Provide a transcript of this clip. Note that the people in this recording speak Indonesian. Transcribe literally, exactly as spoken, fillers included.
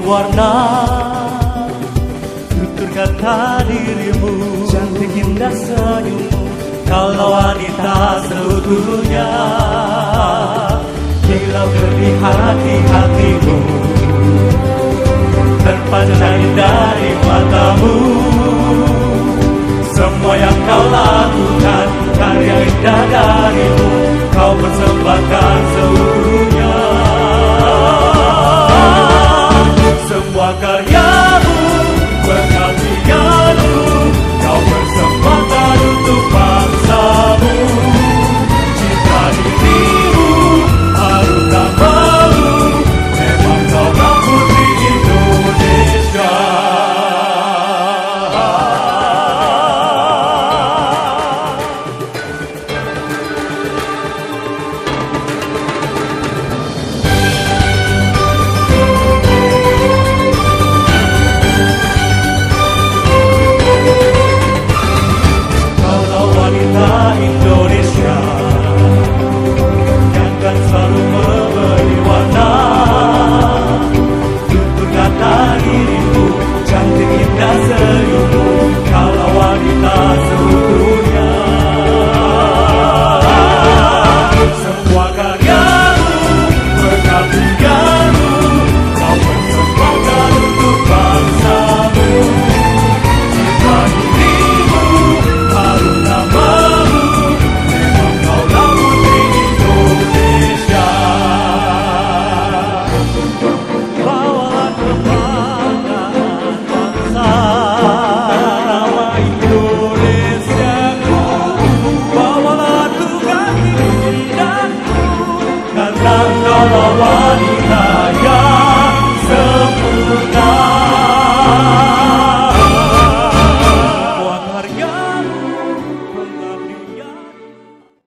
warna, tutur kata dirimu, cantik indah senyummu. Kalau wanita seutuhnya, bila beri hati-hatimu, terpancar dari matamu. Semua yang kau lakukan, karya indah darimu, kau persembahkan seutuhnya. Semua karyamu, pengabdianmu, kau persembahkan untuk bangsamu. Cinta dirimu, harus tak malu, memang seorang putri Indonesia. Kalau wanita itu